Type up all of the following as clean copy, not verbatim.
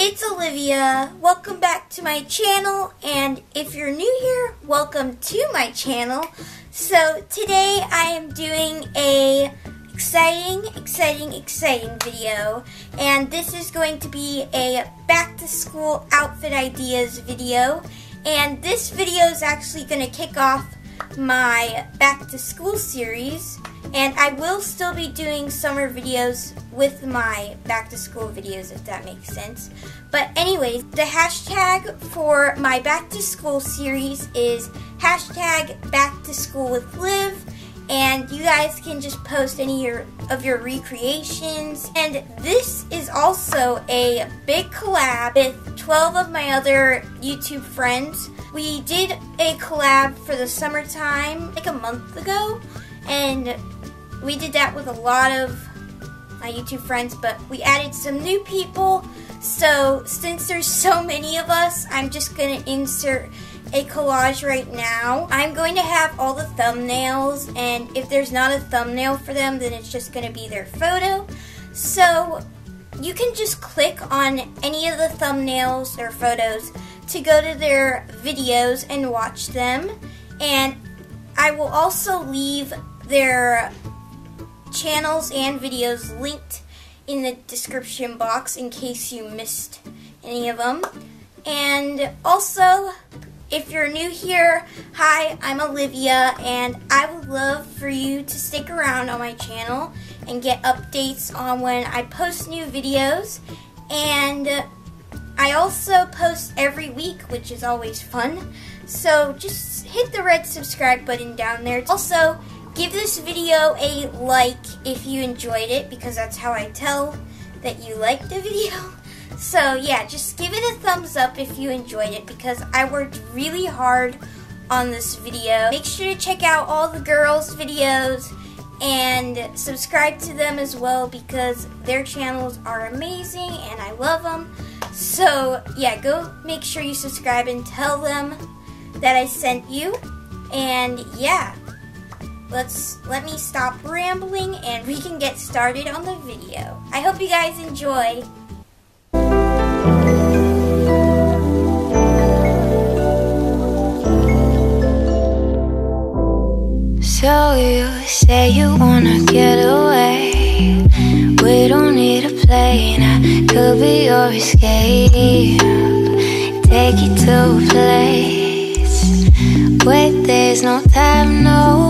it's Olivia. Welcome back to my channel, and if you're new here, welcome to my channel. So today I am doing a exciting video, and this is going to be a back to school outfit ideas video, and this video is actually going to kick off my back to school series, and I will still be doing summer videos with my back to school videos, if that makes sense. But anyways, the hashtag for my back to school series is hashtag back to school with Liv, and you guys can just post any of your recreations. And this is also a big collab with 12 of my other YouTube friends. We did a collab for the summertime like a month ago, and we did that with a lot of my YouTube friends, but we added some new people. So since there's so many of us, I'm just going to insert a collage right now. I'm going to have all the thumbnails, and if there's not a thumbnail for them, then it's just going to be their photo. So you can just click on any of the thumbnails or photos to go to their videos and watch them. And I will also leave their channels and videos linked in the description box in case you missed any of them. And also, if you're new here, hi, I'm Olivia, and I would love for you to stick around on my channel and get updates on when I post new videos. And I also post every week, which is always fun. So just hit the red subscribe button down there. Also, give this video a like if you enjoyed it, because that's how I tell that you liked the video. So yeah, just give it a thumbs up if you enjoyed it, because I worked really hard on this video. Make sure to check out all the girls' videos and subscribe to them as well, because their channels are amazing and I love them. So yeah, go make sure you subscribe and tell them that I sent you. And yeah, let me stop rambling and we can get started on the video. I hope you guys enjoy. So you say you wanna get away. We don't need a plane, I could be your escape. Take you to a place where there's no time, no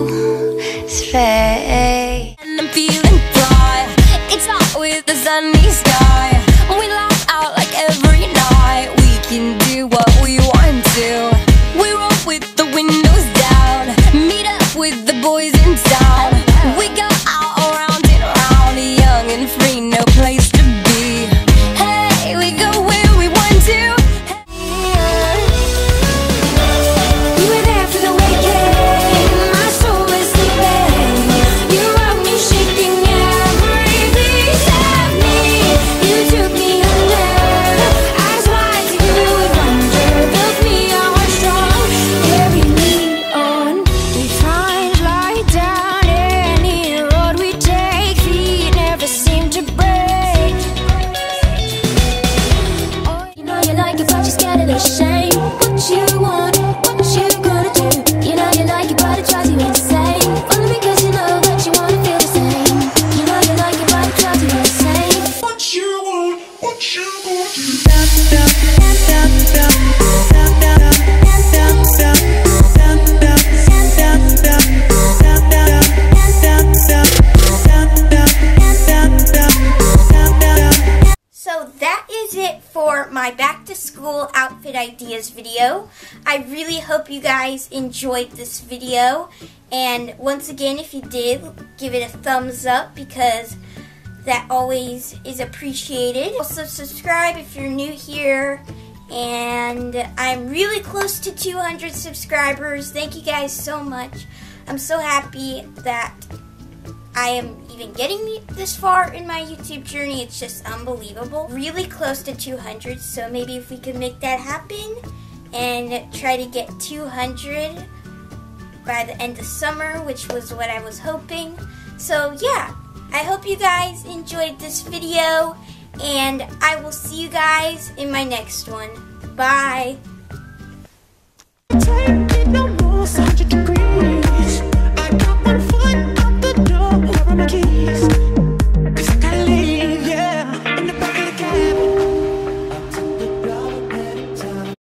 space. And I'm feeling dry, it's hot with the sunny sky. We laugh out like every night. We can do what we want to. We roll with the windows down, meet up with the boys in town. We go out around and around, young and free, no place to be. Hey, we go where we want to. You were there for the weekend, my soul is sleeping. You wrote me shaking every piece of me. You took me under, eyes wide so you would wonder. Built me on strong, carry me on. We find light down any road we take, feet never seem to break. Oh, you know you like it, but you're scared of the shame. What you want, what you gonna do? You know you like it, but it drives you insane. Only because you know that you wanna feel the same. You know you like it, but it drives you insane. What you want, what you gonna do? So that is it for my back to school outfit ideas video. I really hope you guys enjoyed this video, and once again, if you did, give it a thumbs up, because that always is appreciated. Also subscribe if you're new here, and I'm really close to 200 subscribers. Thank you guys so much. I'm so happy that I am even getting this far in my YouTube journey. It's just unbelievable. Really close to 200, so maybe if we could make that happen and try to get 200 by the end of summer, which was what I was hoping. So yeah, I hope you guys enjoyed this video, and I will see you guys in my next one. Bye.